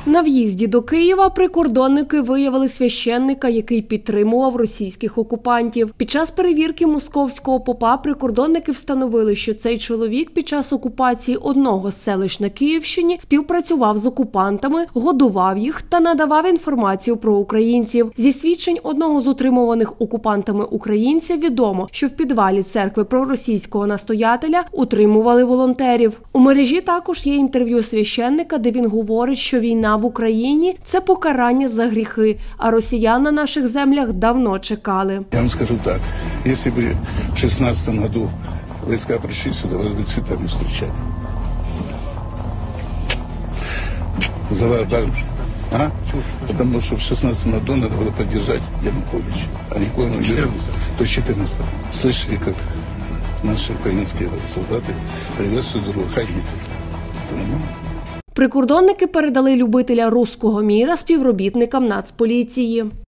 На в'їзді до Києва прикордонники виявили священника, який підтримував російських окупантів. Під час перевірки московського попа прикордонники встановили, що цей чоловік під час окупації одного з селищ на Київщині співпрацював з окупантами, годував їх та надавав інформацію про українців. Зі свідчень одного з утримуваних окупантами українця відомо, що в підвалі церкви проросійського настоятеля утримували волонтерів. У мережі також є інтерв'ю священника, де він говорить, що війна в Україні – це покарання за гріхи, а росіян на наших землях давно чекали. Я вам скажу так, если бы в 16 году войска пришли сюда, вас бы цветами встречали. Потому что в 16 году надо было поддержать Януковича, а никого не вернулся. То 14 слышали, как наши украинские солдаты приветствуют друга Гитлера. Прикордонники передали любителя руського міра співробітникам Нацполіції.